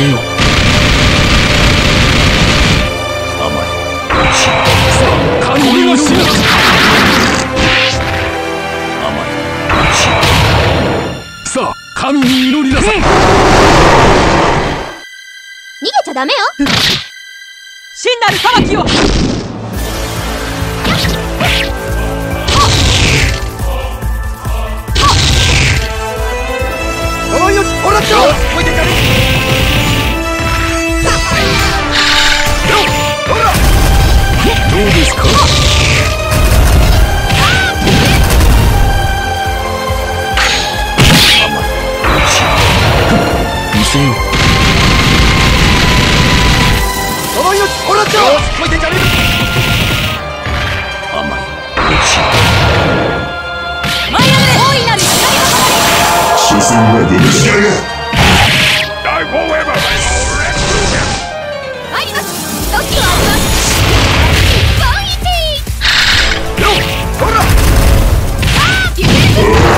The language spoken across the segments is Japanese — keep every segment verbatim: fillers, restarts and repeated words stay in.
せよ。甘い。さあ神の死だ。甘い。さあ神に祈りなさい。逃げちゃダメよ。 真なる裁きを。 呪いをほらっちゃおいでかね。ほらどうですか。見せよ。 呪いをほらっちゃおいでかね。 甘い。 マイナス大いなる光の所詮はどの試合が参ります。ドッキを当てます。ボンイチー。 ほらあーディフェンス。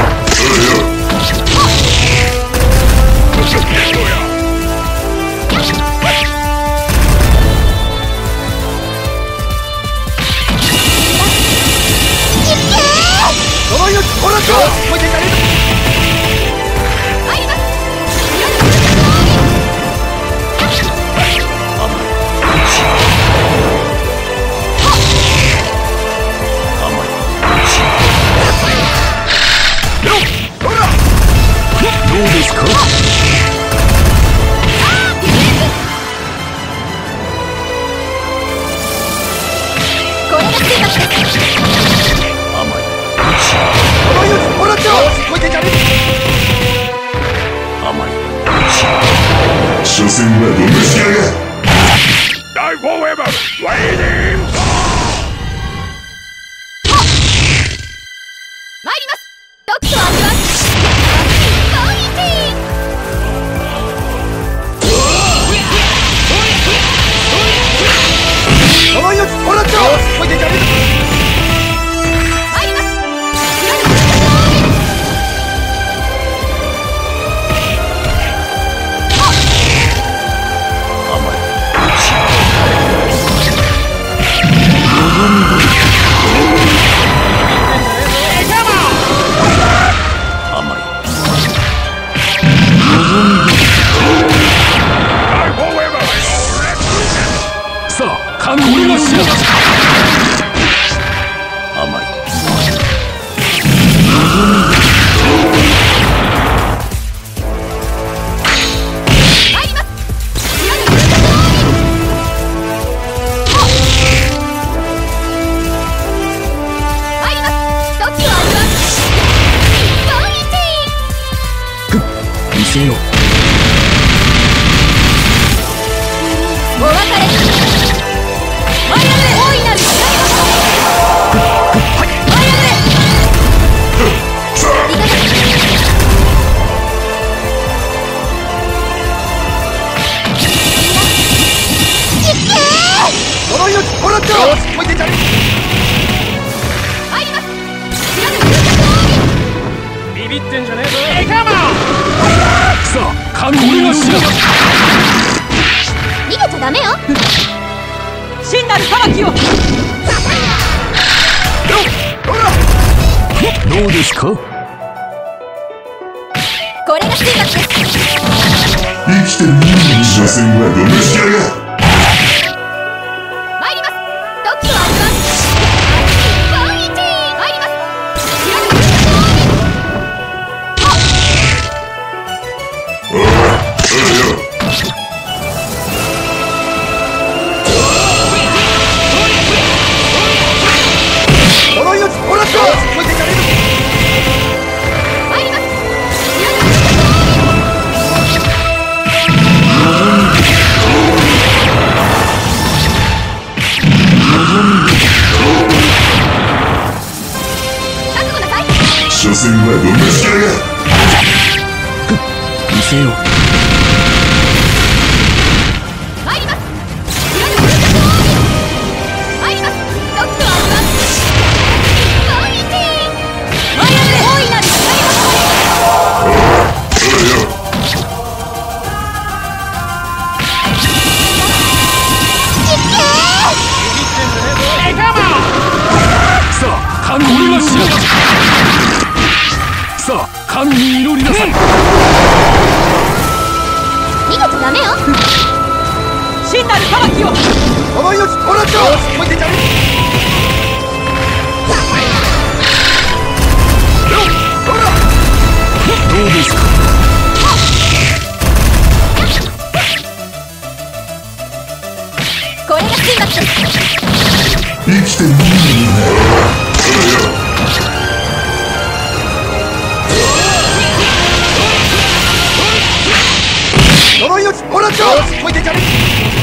呪いをほらっちゃおいでかね。 参ります。 どうですか。 これが追加です。 甘い。 呪いをほらっちゃおいでかね。 甘い。 所詮はどの試合が参ります。ドッキを当てます。ボンイチー。 呪いをほらっちゃおいでかね。 参ります。 さあ神の死だ。甘い。 参ります。参ります。ドッキを当てます。ボンイチ見せよ。 ー。お別れ。マイナス大いなる光のマイナスいかがです呪いをほらっちゃおいでかね。 参ります。 ビビってんじゃねえぞ。 さあ神の死だ。 逃げちゃダメよ。 真なる裁きを。 どうですか。 これが追加です。 生きてる人間所詮はどの試合が参ります。ドッキを当てます。ボンイチー。参ります。 呪いをほらっちゃおいでかね。 参ります。覚悟なさい。 所詮はどの試合が見せよ。 参ります。参ります。ドッキを当てます。ボンイチー。マイナス大いなる光の神に祈りなさい。 逃げちゃダメよ。 真なる裁きを。 この命もらった。よし、こいてちゃう。 どうですか。 これが神罰です。 生きてみるね。 この命もらった。よし、こいてちゃう。